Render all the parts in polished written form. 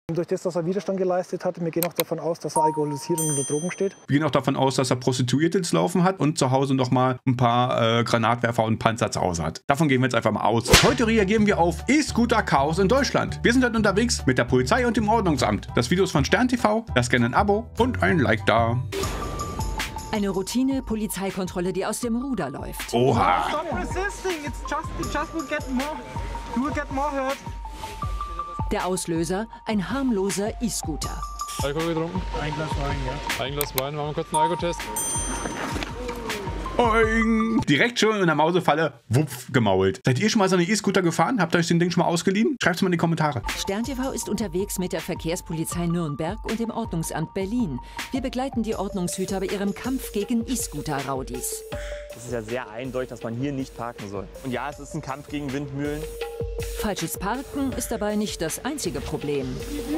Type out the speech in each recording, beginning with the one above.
Durch das, dass er Widerstand geleistet hat, wir gehen auch davon aus, dass er alkoholisiert und unter Drogen steht. Wir gehen auch davon aus, dass er Prostituierte ins Laufen hat und zu Hause nochmal ein paar Granatwerfer und Panzer zu Hause hat. Davon gehen wir jetzt einfach mal aus. Heute reagieren wir auf E-Scooter-Chaos in Deutschland. Wir sind heute unterwegs mit der Polizei und dem Ordnungsamt. Das Video ist von Stern TV. Lasst gerne ein Abo und ein Like da. Eine Routine-Polizeikontrolle, die aus dem Ruder läuft. Oha! Stop resisting, it's just will get more, you will get more hurt. Der Auslöser, ein harmloser E-Scooter. Alkohol getrunken? Ein Glas Wein, ja. Ein Glas Wein, machen wir kurz einen Alkotest. Oing. Direkt schon in der Mausefalle, wupp, gemault. Seid ihr schon mal so eine E-Scooter gefahren? Habt ihr euch den Ding schon mal ausgeliehen? Schreibt es mal in die Kommentare. Stern TV ist unterwegs mit der Verkehrspolizei Nürnberg und dem Ordnungsamt Berlin. Wir begleiten die Ordnungshüter bei ihrem Kampf gegen E-Scooter-Raudis. Es ist ja sehr eindeutig, dass man hier nicht parken soll. Und ja, es ist ein Kampf gegen Windmühlen. Falsches Parken ist dabei nicht das einzige Problem.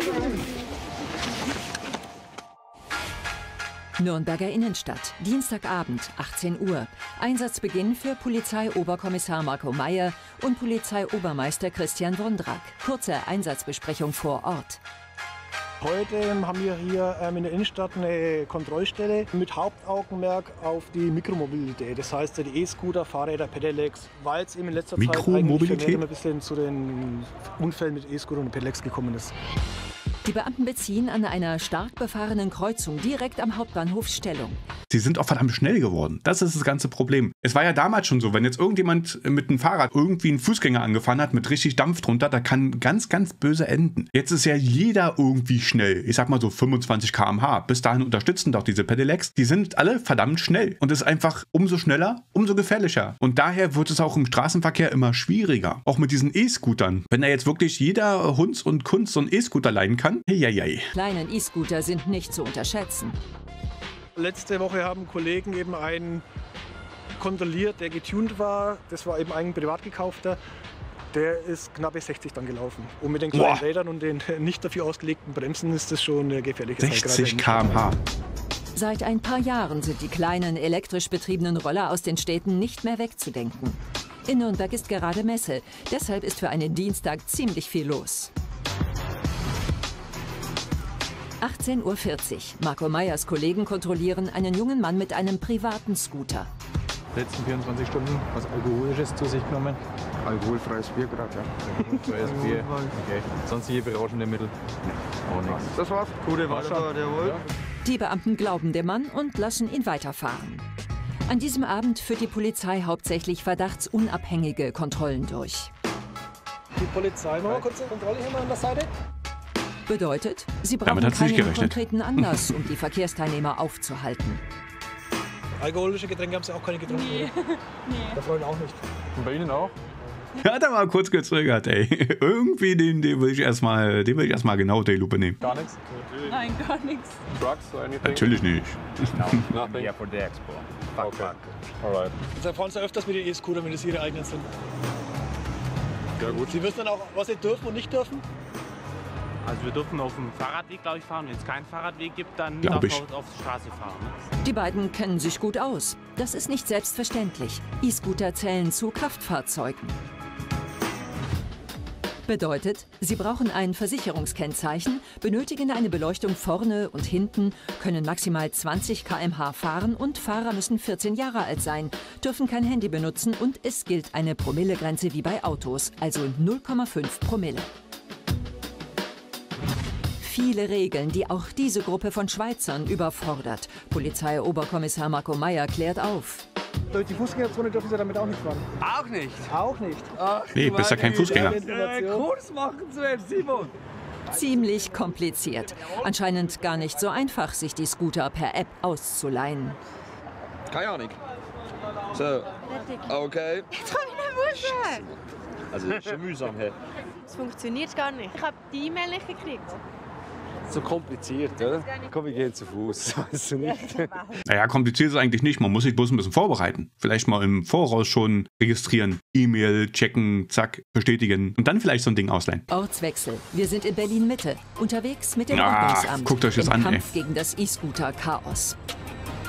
Nürnberger Innenstadt, Dienstagabend, 18 Uhr. Einsatzbeginn für Polizeioberkommissar Marco Meyer und Polizeiobermeister Christian Wondrak. Kurze Einsatzbesprechung vor Ort. Heute haben wir hier in der Innenstadt eine Kontrollstelle mit Hauptaugenmerk auf die Mikromobilität. Das heißt, die E-Scooter, Fahrräder, Pedelecs, weil es eben in letzter Zeit eigentlich ein bisschen zu den Unfällen mit E-Scooter und Pedelecs gekommen ist. Die Beamten beziehen an einer stark befahrenen Kreuzung direkt am Hauptbahnhof Stellung. Sie sind auch verdammt schnell geworden. Das ist das ganze Problem. Es war ja damals schon so, wenn jetzt irgendjemand mit einem Fahrrad irgendwie einen Fußgänger angefahren hat mit richtig Dampf drunter, da kann ganz, ganz böse enden. Jetzt ist ja jeder irgendwie schnell. Ich sag mal so 25 km/h. Bis dahin unterstützen doch diese Pedelecs. Die sind alle verdammt schnell. Und es ist einfach umso schneller, umso gefährlicher. Und daher wird es auch im Straßenverkehr immer schwieriger. Auch mit diesen E-Scootern. Wenn da jetzt wirklich jeder Hunds und Kunst so einen E-Scooter leihen kann, heieiei. Kleinen E-Scooter sind nicht zu unterschätzen. Letzte Woche haben Kollegen eben einen kontrolliert, der getuned war. Das war eben ein privat gekaufter. Der ist knappe 60 dann gelaufen. Und mit den kleinen Rädern und den nicht dafür ausgelegten Bremsen ist das schon eine gefährliche Sache. 60 km/h. Seit ein paar Jahren sind die kleinen elektrisch betriebenen Roller aus den Städten nicht mehr wegzudenken. In Nürnberg ist gerade Messe. Deshalb ist für einen Dienstag ziemlich viel los. 18:40 Uhr. Marco Meyers Kollegen kontrollieren einen jungen Mann mit einem privaten Scooter. Letzten 24 Stunden was Alkoholisches zu sich genommen? Alkoholfreies Bier gerade, ja. Alkoholfreies Bier. Okay. Sonstige berauschende Mittel? Auch nichts. Das war's. Gute Wasser, jawohl. Die Beamten glauben dem Mann und lassen ihn weiterfahren. An diesem Abend führt die Polizei hauptsächlich verdachtsunabhängige Kontrollen durch. Die Polizei, machen wir kurz eine Kontrolle hier mal an der Seite. Bedeutet, sie brauchen keinen konkreten Anlass, um die Verkehrsteilnehmer aufzuhalten. Alkoholische Getränke haben Sie auch keine getrunken? Nee. Der Freund auch nicht. Und bei Ihnen auch? Hat er mal kurz gezögert, ey. Irgendwie den will ich erstmal genau die Lupe nehmen. Gar nichts? Nein, gar nichts. Drugs or anything? Natürlich nicht. No. Nothing. Yeah, for the expo. Okay. Alright. Sie fahren Sie öfters mit den E-Scooter, wenn das Ihre eigenen sind. Ja gut. Sie wissen dann auch, was Sie dürfen und nicht dürfen? Also wir dürfen auf dem Fahrradweg, glaube ich, fahren. Wenn es keinen Fahrradweg gibt, dann darf man auf der Straße fahren. Ne? Die beiden kennen sich gut aus. Das ist nicht selbstverständlich. E-Scooter zählen zu Kraftfahrzeugen. Bedeutet, sie brauchen ein Versicherungskennzeichen, benötigen eine Beleuchtung vorne und hinten, können maximal 20 km/h fahren und Fahrer müssen 14 Jahre alt sein, dürfen kein Handy benutzen und es gilt eine Promillegrenze wie bei Autos, also 0,5 Promille. Viele Regeln, die auch diese Gruppe von Schweizern überfordert. Polizeioberkommissar Marco Meyer klärt auf. Durch die Fußgängerzone dürfen Sie damit auch nicht fahren. Auch nicht? Auch nicht. Ach, Nee, bist ja kein Fußgänger. Kurs machen zu Simon. Ziemlich kompliziert. Anscheinend gar nicht so einfach, sich die Scooter per App auszuleihen. Keine Ahnung. So, okay. Jetzt habe ich eine Wusche. Also das ist schon mühsam. Hey. Es funktioniert gar nicht. Ich habe die E-Mail nicht gekriegt. So kompliziert, oder? Komm, wir gehen zu Fuß. Weißt du nicht? Naja, kompliziert ist es eigentlich nicht. Man muss sich bloß ein bisschen vorbereiten. Vielleicht mal im Voraus schon registrieren. E-Mail, checken, zack, bestätigen. Und dann vielleicht so ein Ding ausleihen. Ortswechsel. Wir sind in Berlin-Mitte. Unterwegs mit dem Ordnungsamt. Guckt euch das im an, Kampf ey. gegen das E-Scooter-Chaos.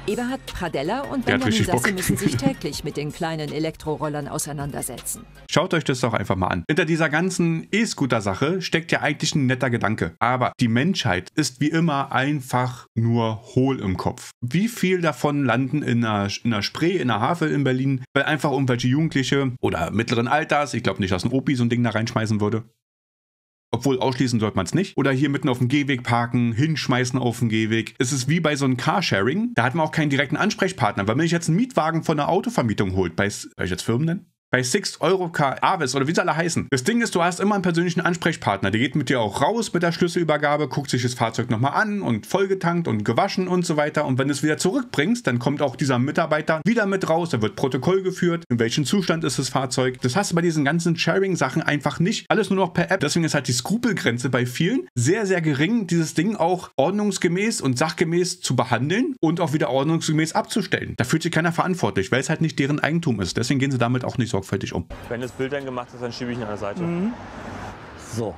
Eberhard Pradella und Der hat Benjamin richtig Bock. Sasse müssen sich täglich mit den kleinen Elektrorollern auseinandersetzen. Schaut euch das doch einfach mal an. Hinter dieser ganzen E-Scooter-Sache steckt ja eigentlich ein netter Gedanke. Aber die Menschheit ist wie immer einfach nur hohl im Kopf. Wie viel davon landen in einer Spree, in einer Havel in Berlin, weil einfach irgendwelche Jugendliche oder mittleren Alters, ich glaube nicht, dass ein Opi so ein Ding da reinschmeißen würde. Obwohl, ausschließen sollte man es nicht. Oder hier mitten auf dem Gehweg parken, hinschmeißen auf dem Gehweg. Es ist wie bei so einem Carsharing. Da hat man auch keinen direkten Ansprechpartner. Weil wenn ich jetzt einen Mietwagen von einer Autovermietung holt, soll ich jetzt Firmen nennen? Bei Sixt, Europcar, Avis oder wie sie alle heißen. Das Ding ist, du hast immer einen persönlichen Ansprechpartner. Der geht mit dir auch raus mit der Schlüsselübergabe, guckt sich das Fahrzeug nochmal an und vollgetankt und gewaschen und so weiter. Und wenn du es wieder zurückbringst, dann kommt auch dieser Mitarbeiter wieder mit raus. Da wird Protokoll geführt, in welchem Zustand ist das Fahrzeug. Das hast du bei diesen ganzen Sharing-Sachen einfach nicht. Alles nur noch per App. Deswegen ist halt die Skrupelgrenze bei vielen sehr, sehr gering, dieses Ding auch ordnungsgemäß und sachgemäß zu behandeln und auch wieder ordnungsgemäß abzustellen. Da fühlt sich keiner verantwortlich, weil es halt nicht deren Eigentum ist. Deswegen gehen sie damit auch nicht sorgfältig um. Wenn das Bild dann gemacht ist, dann schiebe ich ihn an der Seite. So.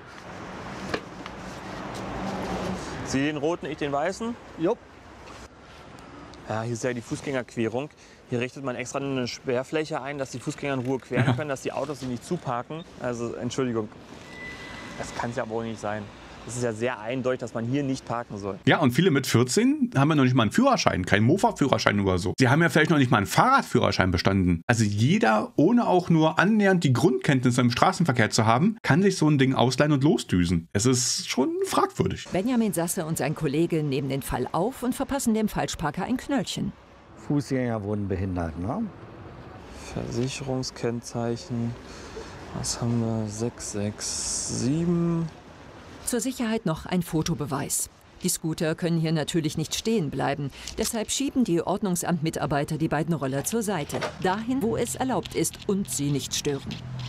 Sie den roten, ich den weißen? Jupp. Ja, hier ist ja die Fußgängerquerung. Hier richtet man extra eine Sperrfläche ein, dass die Fußgänger in Ruhe queren können, dass die Autos sie nicht zuparken. Also, Entschuldigung, das kann es ja wohl nicht sein. Es ist ja sehr eindeutig, dass man hier nicht parken soll. Ja, und viele mit 14 haben ja noch nicht mal einen Führerschein, keinen Mofa-Führerschein oder so. Sie haben ja vielleicht noch nicht mal einen Fahrradführerschein bestanden. Also jeder, ohne auch nur annähernd die Grundkenntnisse im Straßenverkehr zu haben, kann sich so ein Ding ausleihen und losdüsen. Es ist schon fragwürdig. Benjamin Sasse und sein Kollege nehmen den Fall auf und verpassen dem Falschparker ein Knöllchen. Fußgänger wurden behindert, ne? Versicherungskennzeichen. Was haben wir? 667. Zur Sicherheit noch ein Fotobeweis. Die Scooter können hier natürlich nicht stehen bleiben. Deshalb schieben die Ordnungsamtmitarbeiter die beiden Roller zur Seite. Dahin, wo es erlaubt ist und sie nicht stören.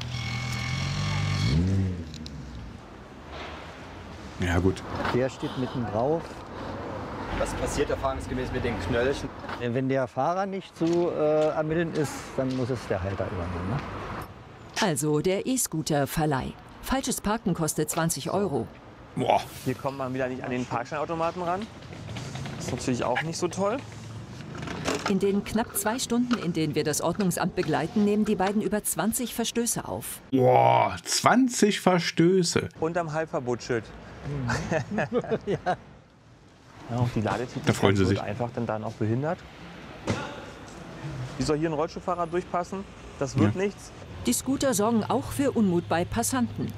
Ja, gut. Der steht mitten drauf. Was passiert erfahrungsgemäß mit den Knöllchen? Wenn der Fahrer nicht zu ermitteln ist, dann muss es der Halter übernehmen. Ne? Also der E-Scooter-Verleih. Falsches Parken kostet 20 €. Boah. Hier kommt man wieder nicht an den Parkscheinautomaten ran. Das ist natürlich auch nicht so toll. In den knapp 2 Stunden, in denen wir das Ordnungsamt begleiten, nehmen die beiden über 20 Verstöße auf. Boah, 20 Verstöße. Unterm Halbverbotsschild. Ja, auch die Ladetätigkeit Da freuen sie sich. wird einfach dann auch behindert. Wie soll hier ein Rollstuhlfahrer durchpassen? Das wird nichts. Die Scooter sorgen auch für Unmut bei Passanten.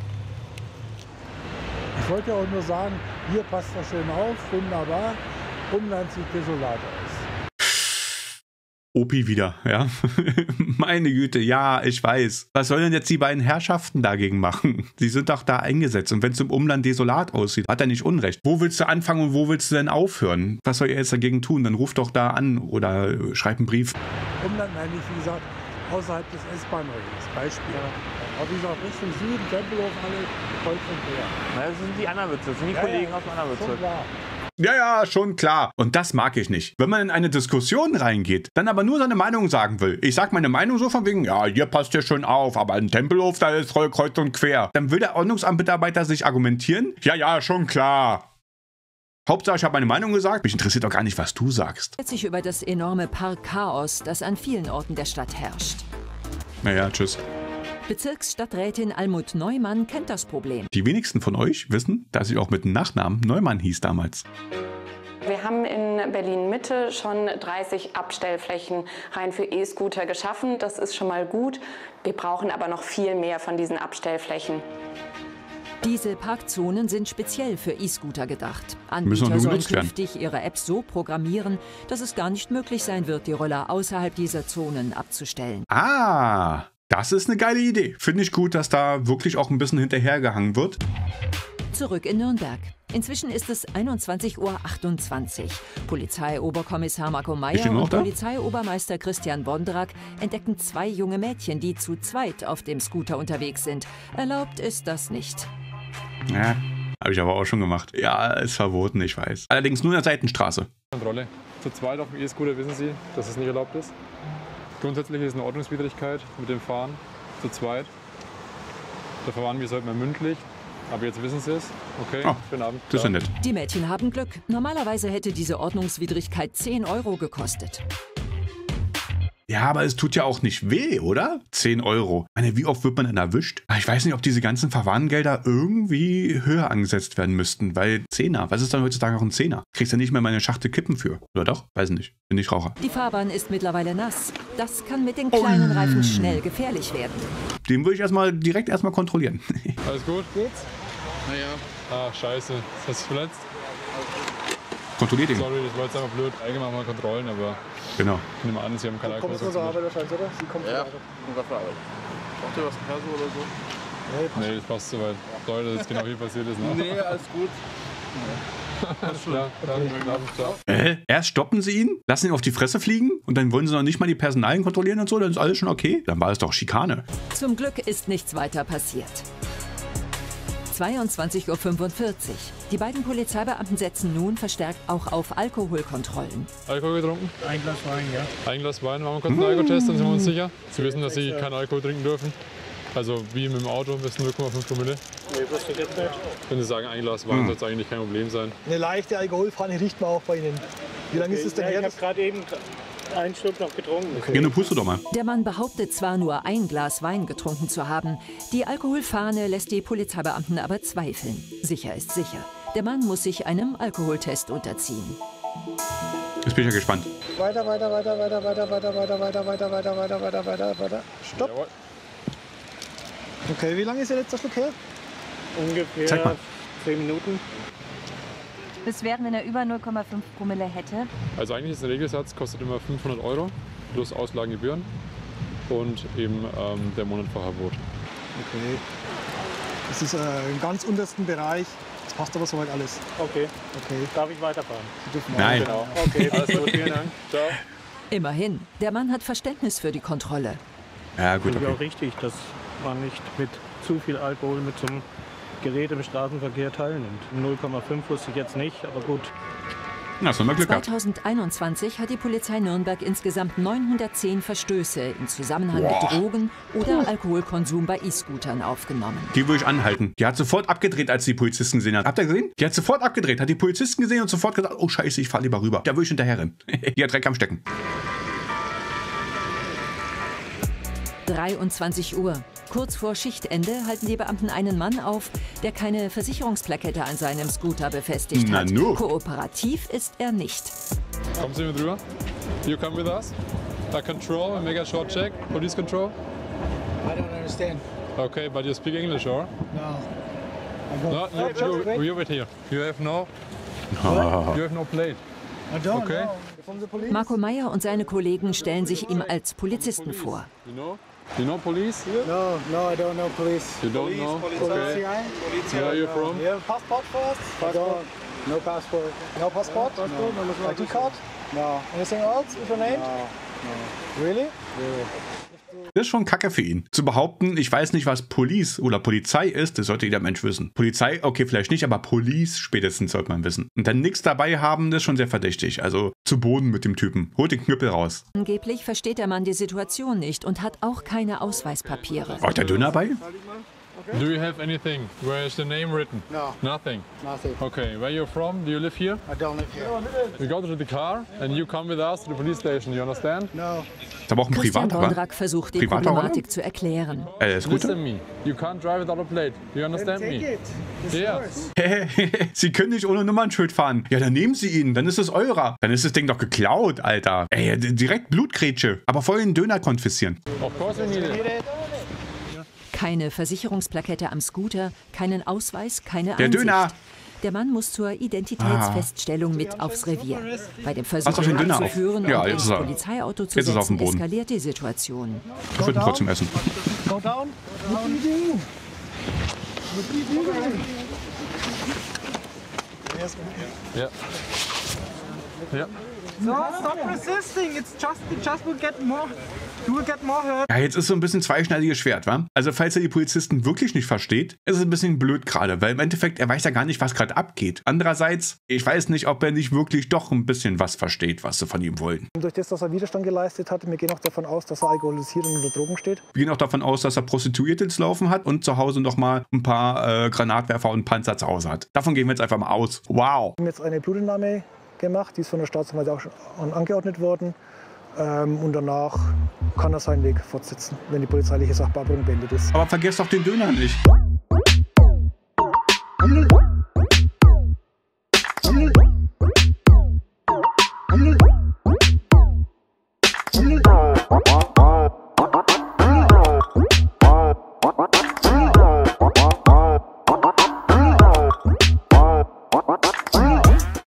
Ich wollte auch nur sagen, hier passt das schön auf, wunderbar. Umland sieht desolat aus. Opi wieder, ja. Meine Güte, ja, ich weiß. Was sollen denn jetzt die beiden Herrschaften dagegen machen? Sie sind doch da eingesetzt. Und wenn es im Umland desolat aussieht, hat er nicht Unrecht. Wo willst du anfangen und wo willst du denn aufhören? Was soll er jetzt dagegen tun? Dann ruf doch da an oder schreib einen Brief. Umland eigentlich, wie gesagt, außerhalb des S-Bahn-Rings. Beispiel. Aber wie gesagt, Richtung Süden, Tempelhof, alle kreuz und quer. Na, das sind die anderen Bezirke, das sind die Kollegen aus dem anderen Bezirk. Ja, schon klar. Und das mag ich nicht. Wenn man in eine Diskussion reingeht, dann aber nur seine Meinung sagen will. Ich sag meine Meinung so von wegen, ja, hier passt ja schon auf, aber in Tempelhof, da ist voll kreuz und quer. Dann will der Ordnungsamtmitarbeiter sich argumentieren. Ja, schon klar. Hauptsache, ich habe meine Meinung gesagt. Mich interessiert doch gar nicht, was du sagst. Sich über das enorme Parkchaos, das an vielen Orten der Stadt herrscht. Naja, tschüss. Bezirksstadträtin Almut Neumann kennt das Problem. Die wenigsten von euch wissen, dass ich auch mit dem Nachnamen Neumann hieß damals. Wir haben in Berlin-Mitte schon 30 Abstellflächen rein für E-Scooter geschaffen. Das ist schon mal gut. Wir brauchen aber noch viel mehr von diesen Abstellflächen. Diese Parkzonen sind speziell für E-Scooter gedacht. Müssen Anbieter auch nur sollen genutzt werden. künftig ihre Apps so programmieren, dass es gar nicht möglich sein wird, die Roller außerhalb dieser Zonen abzustellen. Ah, das ist eine geile Idee. Finde ich gut, dass da wirklich auch ein bisschen hinterhergehangen wird. Zurück in Nürnberg. Inzwischen ist es 21:28 Uhr. Polizeioberkommissar Marco Meyer und Polizeiobermeister Christian Bondrak entdecken 2 junge Mädchen, die zu zweit auf dem Scooter unterwegs sind. Erlaubt ist das nicht. Ja, habe ich aber auch schon gemacht. Ja, ist verboten, ich weiß. Allerdings nur in der Seitenstraße. Kontrolle. Zu zweit auf dem E-Scooter wissen Sie, dass es nicht erlaubt ist. Grundsätzlich ist es eine Ordnungswidrigkeit mit dem Fahren zu zweit. Da verwarnen wir es halt mal mündlich. Aber jetzt wissen Sie es. Okay, schönen Abend. Das ist ja nett. Die Mädchen haben Glück. Normalerweise hätte diese Ordnungswidrigkeit 10 € gekostet. Ja, aber es tut ja auch nicht weh, oder? 10 €. Ich meine, wie oft wird man denn erwischt? Ich weiß nicht, ob diese ganzen Verwarngelder irgendwie höher angesetzt werden müssten, weil 10er, was ist dann heutzutage auch ein 10er? Kriegst du ja nicht mehr meine Schachtel Kippen für. Oder doch? Weiß nicht. Bin ich Raucher. Die Fahrbahn ist mittlerweile nass. Das kann mit den kleinen Reifen schnell gefährlich werden. Den würde ich direkt erstmal kontrollieren. Alles gut? Geht's? Naja. Ach, scheiße. Hast du verletzt? Kontrolliert ihn. Sorry, das war jetzt einfach blöd. Eigentlich machen wir Kontrollen, aber genau. Ich nehme an, Sie haben keine Alkohol. Kommt von der Arbeit wahrscheinlich, oder? Sie kommt von der Arbeit. Ja, von der Arbeit. Braucht ihr was Perso oder so? Nee, das passt soweit. Sorry, dass jetzt genau hier passiert ist. Ne? Nee, alles gut. Alles klar, dann Erst stoppen sie ihn, lassen ihn auf die Fresse fliegen und dann wollen sie noch nicht mal die Personalien kontrollieren und so, dann ist alles schon okay. Dann war es doch Schikane. Zum Glück ist nichts weiter passiert. 22:45 Uhr. Die beiden Polizeibeamten setzen nun verstärkt auch auf Alkoholkontrollen. Alkohol getrunken? Ein Glas Wein, ja. Ein Glas Wein, machen wir kurz einen Alkotest, dann sind wir uns sicher. Sie wissen, dass Sie keinen Alkohol trinken dürfen. Also wie mit dem Auto, bis 0,5 Promille. Nee, wusste ich jetzt nicht. Wenn Sie sagen, ein Glas Wein, soll es eigentlich kein Problem sein. Eine leichte Alkoholfahne riecht man auch bei Ihnen. Wie lange ist es denn her? Ich habe gerade eben einen Schluck noch getrunken. Okay. Ja, puste doch mal. Der Mann behauptet zwar nur ein Glas Wein getrunken zu haben, die Alkoholfahne lässt die Polizeibeamten aber zweifeln. Sicher ist sicher. Der Mann muss sich einem Alkoholtest unterziehen. Jetzt bin ich ja gespannt. Weiter. Stopp. Jawohl. Okay, wie lange ist Ihr letzter Schluck her? Ungefähr 10 Minuten. Was wären, wenn er über 0,5 Promille hätte? Also eigentlich ist der Regelsatz, kostet immer 500 € plus Auslagengebühren und eben der Monatfahrverbot. Okay. Das ist im ganz untersten Bereich. Das passt aber soweit alles. Okay. Darf ich weiterfahren? Sie dürfen Nein. Genau. Okay, alles gut, vielen Dank. Ciao. Immerhin, der Mann hat Verständnis für die Kontrolle. Ja, gut, Finde ich okay. auch richtig, dass man nicht mit zu viel Alkohol mit so einem Gerät im Straßenverkehr teilnimmt. 0,5 wusste ich jetzt nicht, aber gut. Na, hast du mal Glück gehabt. 2021 hat die Polizei Nürnberg insgesamt 910 Verstöße im Zusammenhang mit Drogen oder Alkoholkonsum bei E-Scootern aufgenommen. Die würde ich anhalten. Die hat sofort abgedreht, als die Polizisten gesehen hat. Habt ihr gesehen? Die hat sofort abgedreht, hat die Polizisten gesehen und sofort gesagt, oh scheiße, ich fahr lieber rüber. Da würde ich hinterher rennen. Die hat Dreck am Stecken. 23 Uhr. Kurz vor Schichtende halten die Beamten einen Mann auf, der keine Versicherungsplakette an seinem Scooter befestigt hat. Kooperativ ist er nicht. Kommen Sie mit rüber. You come with us. I control and make a short check. Police control. I don't understand. Okay, but you speak English, or? No. No, you wait here. You have no plate. I don't Okay. know. From the police? Marco Meyer und seine Kollegen stellen sich ihm als Polizisten vor. You know police? No, I don't know police. You don't know? Okay. Where are you from? You have a passport first? Passport. No passport. No passport? No. ID card? No. Anything else with your name? No. Really? Das ist schon Kacke für ihn. Zu behaupten, ich weiß nicht, was Police oder Polizei ist, das sollte jeder Mensch wissen. Polizei, okay, vielleicht nicht, aber Police spätestens sollte man wissen. Und dann nichts dabei haben, das ist schon sehr verdächtig. Also zu Boden mit dem Typen. Holt den Knüppel raus. Angeblich versteht der Mann die Situation nicht und hat auch keine Ausweispapiere. War der Döner bei? Do you have anything? Where is the name written? No. Nothing? Nothing. Okay, where are you from? Do you live here? I don't live here. We go to the car and you come with us to the police station, you understand? No. Ist aber auch ein Christian Privater, Gondrak versucht, die Privater, Problematik zu erklären. Scooter? Listen me. You can't drive without a plate. Do you understand me? Yeah. Sie können nicht ohne Nummernschild fahren. Ja, dann nehmen Sie ihn, dann ist es eurer. Dann ist das Ding doch geklaut, Alter. Ey, direkt Blutgrätsche. Aber vorher den Döner konfiszieren. Of course we need it. Keine Versicherungsplakette am Scooter, keinen Ausweis, keine Der Ansicht. Döner. Der Mann muss zur Identitätsfeststellung mit aufs Revier. Bei dem Pass auf Versuch, den ihn Döner auf. anzuführen Ja, und jetzt ins ist er- Polizeiauto zu jetzt ist er auf dem setzen, Boden. eskaliert die Situation. Ich würde ihn trotzdem essen. Go down. What are you doing? What are you doing? Yeah. Yeah. No, stop resisting. It just will get more. Ja, jetzt ist so ein bisschen zweischneidiges Schwert, wa? Also falls er die Polizisten wirklich nicht versteht, ist es ein bisschen blöd gerade, weil im Endeffekt, er weiß ja gar nicht, was gerade abgeht. Andererseits, ich weiß nicht, ob er nicht wirklich doch ein bisschen was versteht, was sie von ihm wollen. Durch das, dass er Widerstand geleistet hat, wir gehen auch davon aus, dass er alkoholisiert und unter Drogen steht. Wir gehen auch davon aus, dass er Prostituierte zu laufen hat und zu Hause noch mal ein paar Granatwerfer und Panzer zu Hause hat. Davon gehen wir jetzt einfach mal aus. Wow. Wir haben jetzt eine Blutentnahme gemacht, die ist von der Staatsanwaltschaft auch schon angeordnet worden. Und danach kann er seinen Weg fortsetzen, wenn die polizeiliche Sachbearbeitung beendet ist. Aber vergesst doch den Döner nicht.